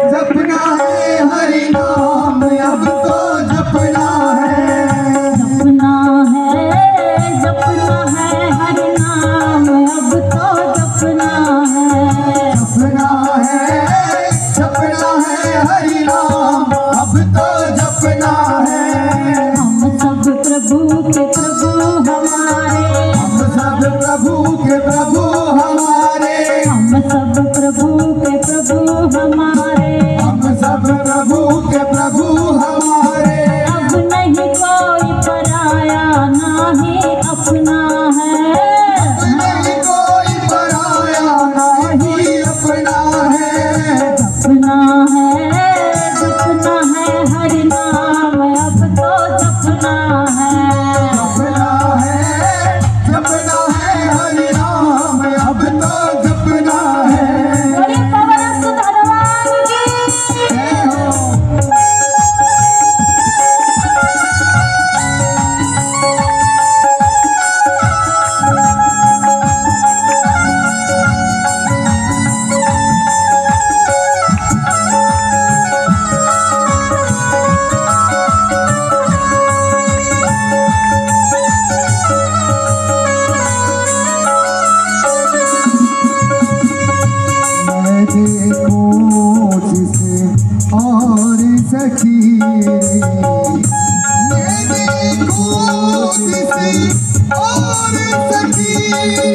जपना है हरि नाम अब तो जपना है, जपना है हरि नाम अब तो जपना है, जपना है हरि नाम अब तो जपना है। हम सब प्रभु के प्रभु हमारे, हम सब प्रभु के प्रभु हमारे, हम सब प्रभु के प्रभु हमारे, हम सब प्रभु के प्रभु हमारे। अब नहीं कोई पराया ना ही अपना है, नहीं कोई पराया नहीं अपना है, जपना है हरि नाम अब तो जपना है, जपना है हरि नाम अब तो जपना है। बोले पवन सुत हनुमान की जय हो। मैं देखूं जिसे और सखी, मैं देखूं जिसे और सखी,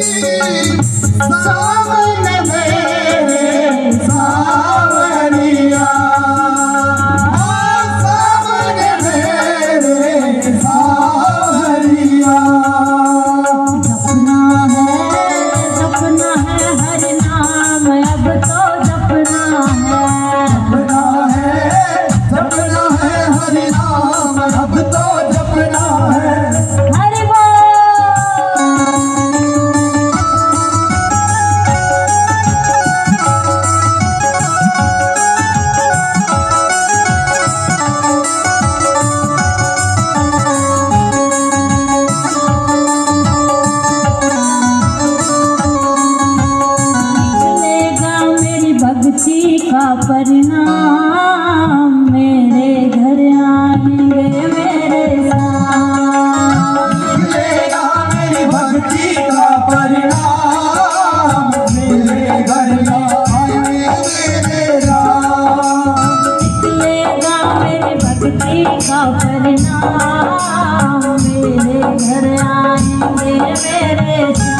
सामने मेरे सावरिया, सामने मेरे सावरिया। जपना है हरि नाम अब तो जपना है, जपना है हरि नाम अब तो जपना है। हरि बोल। निकलेगा मेरी भक्ति का परिणाम, मेरे घर आएंगे मेरे साथ, मिलेगा मेरी भक्ति का परिणाम, मेरे घर आएंगे मेरे राम। निकलेगा मेरी भक्ति का परिणाम, मेरे घर आएंगे मेरे साथ।